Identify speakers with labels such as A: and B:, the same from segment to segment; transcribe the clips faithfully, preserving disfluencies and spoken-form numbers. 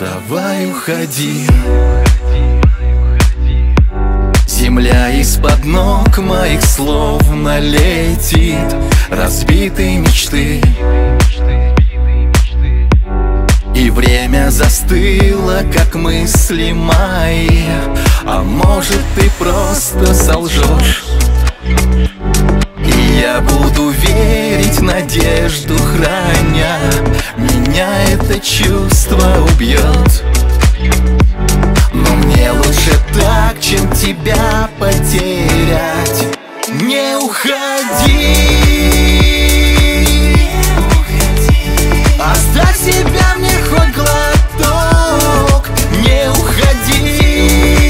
A: давай уходи. Земля из-под ног моих словно летит, разбитые мечты. И время застыло, как мысли мои. А может, ты просто солжешь, и я буду верить, надежду храня. Меня это чувство убьет, но мне лучше так, чем тебя потерять. Не уходи, оставь себя мне хоть глоток. Не уходи,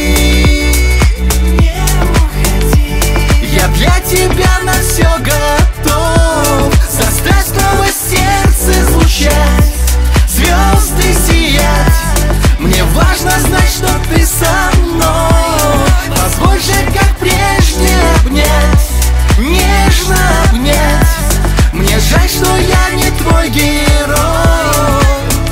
A: я для тебя на все готов. Заставь снова сердце звучать, звезды сиять. Мне важно знать, что ты со мной. Позволь же, как прежде, обнять, нежно обнять. Мне жаль, что я не твой герой.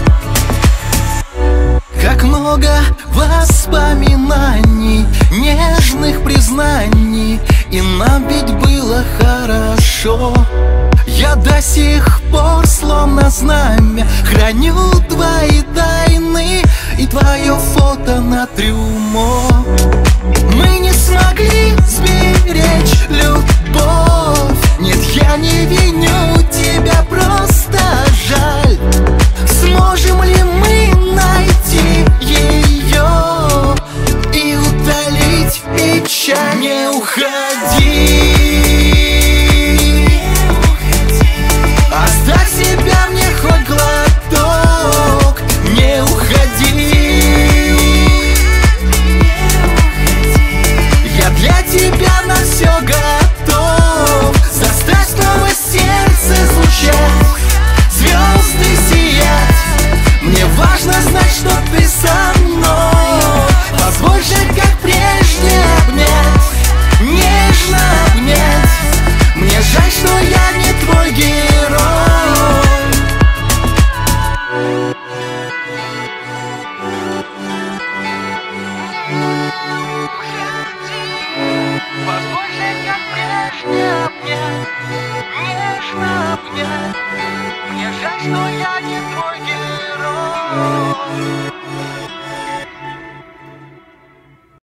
A: Как много воспоминаний, нежных признаний, и нам ведь было хорошо. Я до сих пор, словно знамя, храню твои тайны и твое фото на трюмо. Мы не смогли сберечь любовь. Нет, я не виню тебя, просто жаль. Сможем ли мы найти ее и утолить печаль? Не уходи, оставь себя мне хоть глоток. Не уходи, я для тебя на все готов. Заставь снова сердце звучать, звезды сиять. Мне важно знать, что ты со мной. Позволь же, как прежде, обнять, нежно обнять. Мне жаль, что я не твой герой. Позволь же, как прежде, обнять, нежно обнять. Мне жаль, что я не твой герой.